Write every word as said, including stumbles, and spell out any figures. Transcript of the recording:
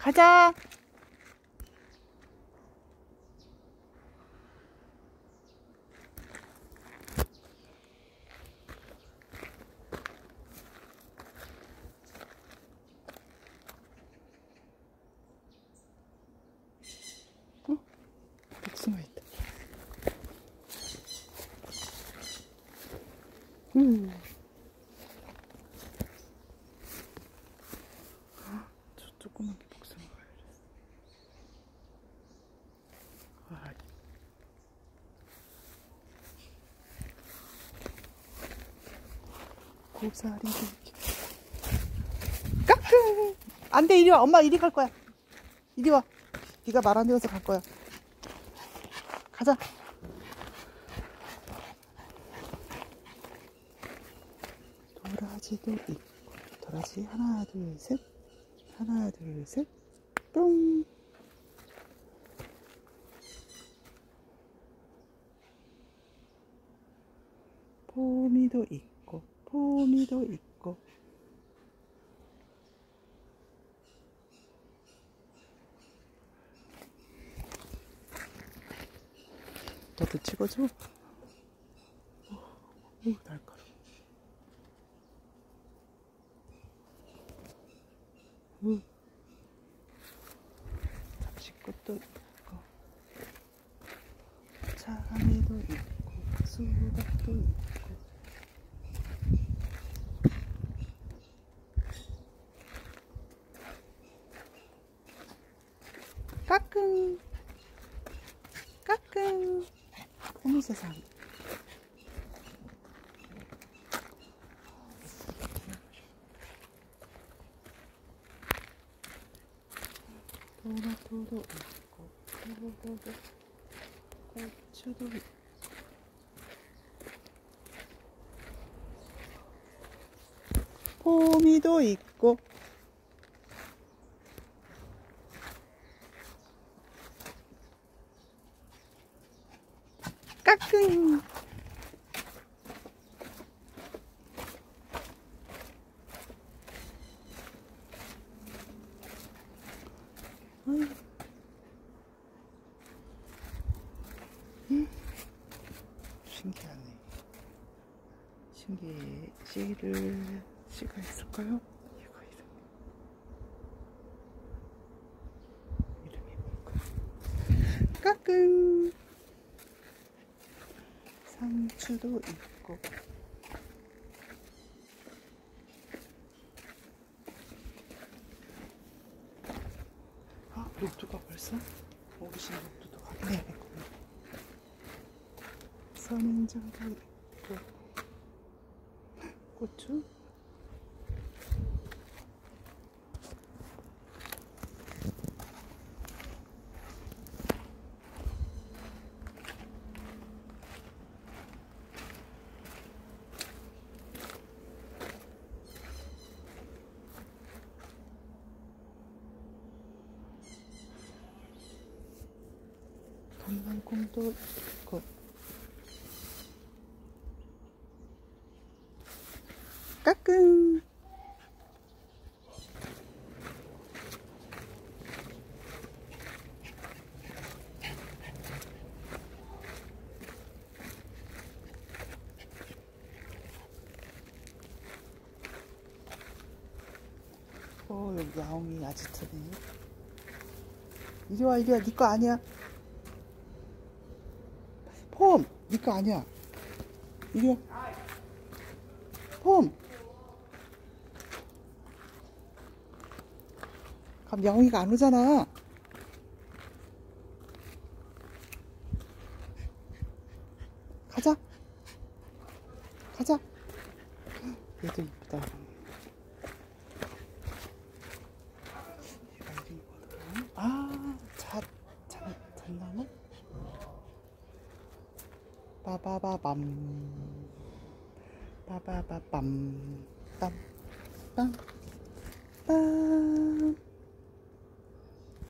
가자. 어? 복숭아 있다. 음. 저 조그만 게 복숭아가 이랬어. 와. 고사리 까꿍. 안돼, 이리 와. 엄마 이리 갈 거야. 이리 와. 네가 말 안 들어서 갈 거야. 가자. 도라지도 있고. 도라지 하나 둘 셋. 하나 둘 셋. 뿅. 포미도 있고. 포미도 있고. 너도 찍어줘. 오, 오 날카로워. 오. 잡식꽃도 있고, 참외도 있고, 수박도 있고. 까꿍 까꿍. 어머 세상. 토마토도 있고, 토마토도, 고추도 있고. 포미도 있고. 까꿍. 어이. 음. 신기하네. 신기해. 씨를 씨가 있을까요? 얘가 이름 이름이 뭘까? 까꿍. 상추도 있고. 아, 녹두가 벌써? 어르신 녹두도 확인해야겠구나. 선인장도 있고. 고추? 강낭콩도 있고. 까꿍. 어, 여기 야옹이 아지트네. 이리와, 이리와. 니거 아니야. 폼! 니거 아니야. 이리와. 폼! 그럼 야옹이가 안 오잖아. 가자. 가자. 얘도 이쁘다. 얘가 이름이 뭐더라? 아, 잣, 잣, 잣나무? 빠바바밤. 빠바바밤. 빰, 빰, 빰.